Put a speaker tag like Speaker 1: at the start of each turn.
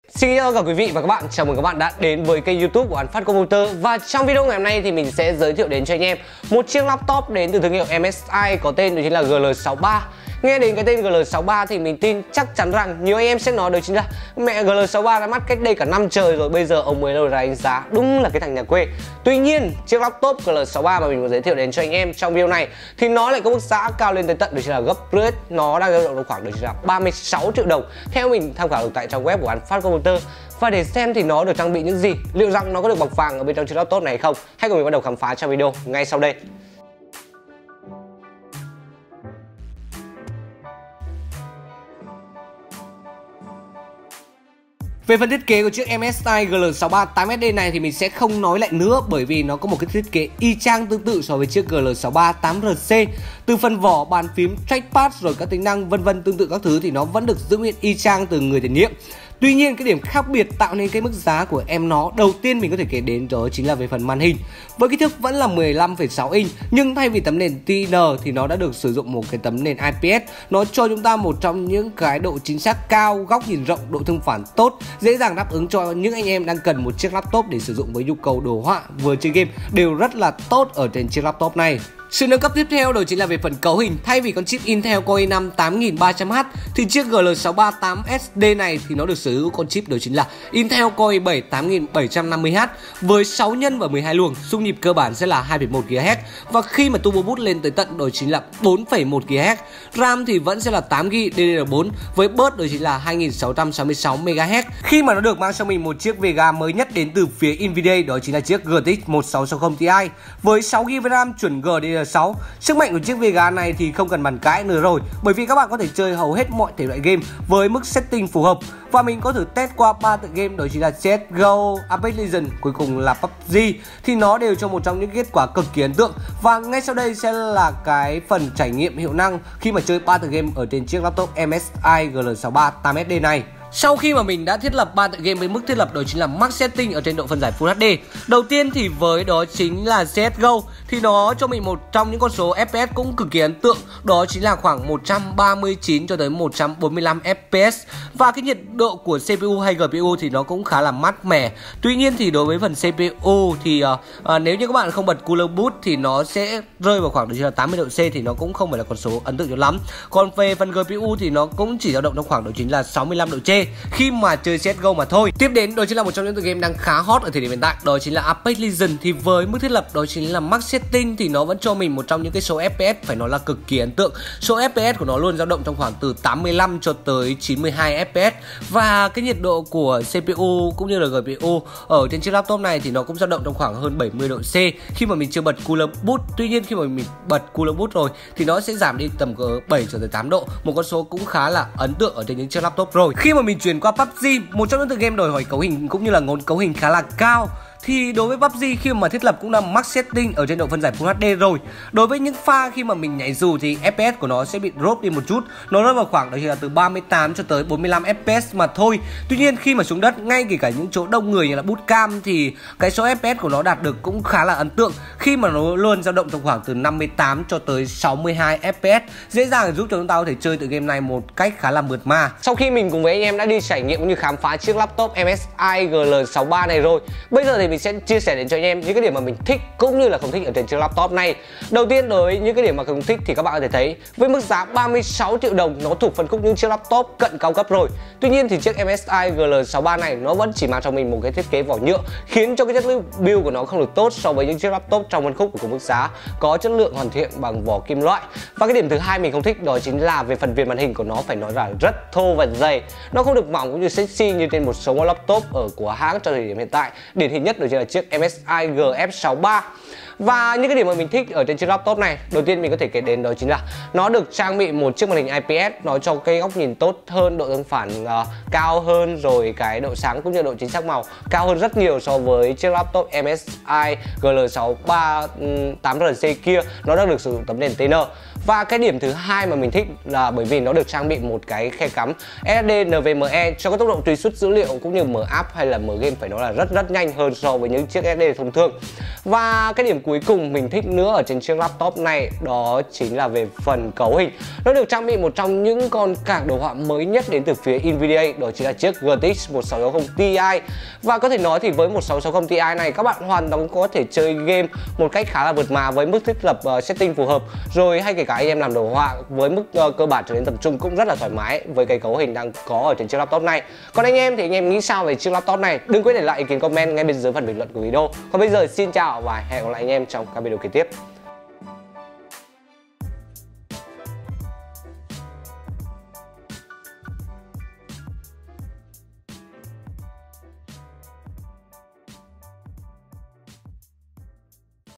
Speaker 1: Xin chào cả quý vị và các bạn, chào mừng các bạn đã đến với kênh YouTube của An Phát Computer. Và trong video ngày hôm nay thì mình sẽ giới thiệu đến cho anh em một chiếc laptop đến từ thương hiệu MSI có tên đó chính là GL63. Nghe đến cái tên GL63 thì mình tin chắc chắn rằng nhiều anh em sẽ nói đó chính là mẹ GL63 đã mất cách đây cả năm trời rồi, bây giờ ông mới đâu ra đánh giá, đúng là cái thằng nhà quê. Tuy nhiên chiếc laptop GL63 mà mình muốn giới thiệu đến cho anh em trong video này thì nó lại có mức giá cao lên tới tận đó chính là gấp rưỡi. Nó đang dao động khoảng đó chính là 36 triệu đồng theo mình tham khảo được tại trang web của An Phát Computer. Và để xem thì nó được trang bị những gì, liệu rằng nó có được bọc vàng ở bên trong chiếc laptop này hay không, hãy cùng mình bắt đầu khám phá trong video ngay sau đây. Về phần thiết kế của chiếc MSI GL63 8SD này thì mình sẽ không nói lại nữa, bởi vì nó có một cái thiết kế y chang tương tự so với chiếc GL63 8RC. Từ phần vỏ, bàn phím, trackpad rồi các tính năng vân vân tương tự các thứ thì nó vẫn được giữ nguyên y chang từ người tiền nhiệm. Tuy nhiên cái điểm khác biệt tạo nên cái mức giá của em nó đầu tiên mình có thể kể đến đó chính là về phần màn hình. Với kích thước vẫn là 15,6 inch nhưng thay vì tấm nền TN thì nó đã được sử dụng một cái tấm nền IPS. Nó cho chúng ta một trong những cái độ chính xác cao, góc nhìn rộng, độ thương phản tốt, dễ dàng đáp ứng cho những anh em đang cần một chiếc laptop để sử dụng với nhu cầu đồ họa vừa chơi game đều rất là tốt ở trên chiếc laptop này. Sự nâng cấp tiếp theo đó chính là về phần cấu hình. Thay vì con chip Intel Core i5 8300H thì chiếc GL63 8SD này thì nó được sở hữu con chip đó chính là Intel Core i7 8750H với 6 nhân và 12 luồng, xung nhịp cơ bản sẽ là 2,1 GHz và khi mà turbo boost lên tới tận đó chính là 4,1 GHz. RAM thì vẫn sẽ là 8GB DDR4 với bus đó chính là 2666 MHz. Khi mà nó được mang cho mình một chiếc Vega mới nhất đến từ phía Nvidia, đó chính là chiếc GTX 1660 Ti với 6GB RAM chuẩn GDDR6. Sức mạnh của chiếc Vega này thì không cần bàn cãi nữa rồi, bởi vì các bạn có thể chơi hầu hết mọi thể loại game với mức setting phù hợp. Và mình có thử test qua 3 tựa game đó chính là CSGO, Apex Legends, cuối cùng là PUBG thì nó đều cho một trong những kết quả cực kỳ ấn tượng. Và ngay sau đây sẽ là cái phần trải nghiệm hiệu năng khi mà chơi 3 tựa game ở trên chiếc laptop MSI GL63 8SD này. Sau khi mà mình đã thiết lập 3 tựa game với mức thiết lập đó chính là max setting ở trên độ phân giải Full HD. Đầu tiên thì với đó chính là CSGO thì nó cho mình một trong những con số FPS cũng cực kỳ ấn tượng, đó chính là khoảng 139 cho tới 145 FPS. Và cái nhiệt độ của CPU hay GPU thì nó cũng khá là mát mẻ. Tuy nhiên thì đối với phần CPU thì nếu như các bạn không bật Cooler Boot thì nó sẽ rơi vào khoảng đó chính là 80 độ C, thì nó cũng không phải là con số ấn tượng cho lắm. Còn về phần GPU thì nó cũng chỉ dao động trong khoảng đó chính là 65 độ C khi mà chơi CSGO mà thôi. Tiếp đến đó chính là một trong những tựa game đang khá hot ở thời điểm hiện tại, đó chính là Apex Legends. Thì với mức thiết lập đó chính là max setting thì nó vẫn cho mình một trong những cái số FPS phải nói là cực kỳ ấn tượng. Số FPS của nó luôn dao động trong khoảng từ 85 cho tới 92 FPS. Và cái nhiệt độ của CPU cũng như là GPU ở trên chiếc laptop này thì nó cũng dao động trong khoảng hơn 70 độ C khi mà mình chưa bật Cooler Boot. Tuy nhiên khi mà mình bật Cooler Boot rồi thì nó sẽ giảm đi tầm cỡ 7 cho tới 8 độ, một con số cũng khá là ấn tượng ở trên những chiếc laptop rồi. Khi mà mình chuyển qua PUBG, một trong những tựa game đòi hỏi cấu hình cũng như là ngôn cấu hình khá là cao, thì đối với PUBG khi mà thiết lập cũng là max setting ở trên độ phân giải Full HD rồi. Đối với những pha khi mà mình nhảy dù thì FPS của nó sẽ bị drop đi một chút, nó rơi vào khoảng đó là từ 38 cho tới 45 FPS mà thôi. Tuy nhiên khi mà xuống đất, ngay kể cả những chỗ đông người như là bootcamp thì cái số FPS của nó đạt được cũng khá là ấn tượng khi mà nó luôn dao động trong khoảng từ 58 cho tới 62 FPS, dễ dàng giúp cho chúng ta có thể chơi tựa game này một cách khá là mượt mà. Sau khi mình cùng với anh em đã đi trải nghiệm cũng như khám phá chiếc laptop MSI GL63 này rồi, bây giờ thì mình sẽ chia sẻ đến cho anh em những cái điểm mà mình thích cũng như là không thích ở trên chiếc laptop này. Đầu tiên đối với những cái điểm mà không thích thì các bạn có thể thấy với mức giá 36 triệu đồng nó thuộc phân khúc những chiếc laptop cận cao cấp rồi. Tuy nhiên thì chiếc MSI GL63 này nó vẫn chỉ mang cho mình một cái thiết kế vỏ nhựa, khiến cho cái chất lượng build của nó không được tốt so với những chiếc laptop trong phân khúc của cùng mức giá có chất lượng hoàn thiện bằng vỏ kim loại. Và cái điểm thứ hai mình không thích đó chính là về phần viền màn hình của nó phải nói là rất thô và dày. Nó không được mỏng cũng như sexy như trên một số laptop ở của hãng cho thời điểm hiện tại. Điển hình nhất đó chính là chiếc MSI GF63. Và những cái điểm mà mình thích ở trên chiếc laptop này, đầu tiên mình có thể kể đến đó chính là nó được trang bị một chiếc màn hình IPS, nó cho cái góc nhìn tốt hơn, độ tương phản cao hơn, rồi cái độ sáng cũng như độ chính xác màu cao hơn rất nhiều so với chiếc laptop MSI GL63 8RC kia, nó đang được sử dụng tấm nền TN. Và cái điểm thứ hai mà mình thích là bởi vì nó được trang bị một cái khe cắm SSD NVMe cho các tốc độ truy xuất dữ liệu cũng như mở app hay là mở game phải nói là rất nhanh hơn so với những chiếc SSD thông thường. Và cái điểm cuối cùng mình thích nữa ở trên chiếc laptop này đó chính là về phần cấu hình. Nó được trang bị một trong những con card đồ họa mới nhất đến từ phía Nvidia, đó chính là chiếc GTX 1660 Ti. Và có thể nói thì với 1660 Ti này các bạn hoàn toàn có thể chơi game một cách khá là mượt mà với mức thiết lập setting phù hợp, rồi hay kể cả anh em làm đồ họa với mức cơ bản trở nên tập trung cũng rất là thoải mái với cái cấu hình đang có ở trên chiếc laptop này. Còn anh em thì anh em nghĩ sao về chiếc laptop này? Đừng quên để lại ý kiến comment ngay bên dưới phần bình luận của video. Còn bây giờ xin chào và hẹn gặp lại anh em trong các video kế tiếp.